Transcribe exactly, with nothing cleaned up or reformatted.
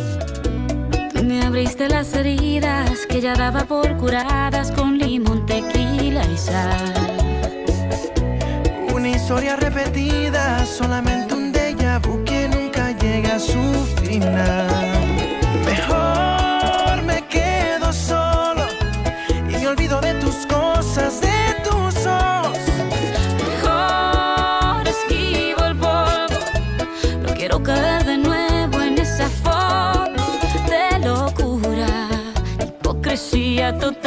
Tú me abriste las heridas que ya daba por curadas con limón, tequila y sal. Una historia repetida, solamente un déjà vu que nunca llega a su final. Mejor me quedo solo y me olvido de tus cosas, de tus ojos. Mejor esquivo el polvo, no quiero caer de nuevo en esa foto de locura, hipocresía total.